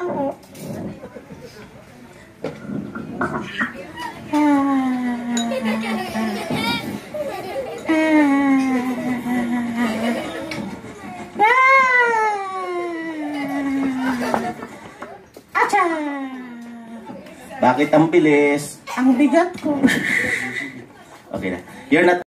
oh. Acha! Bakit ang bilis? Ang bigat ko. Okay na. You're not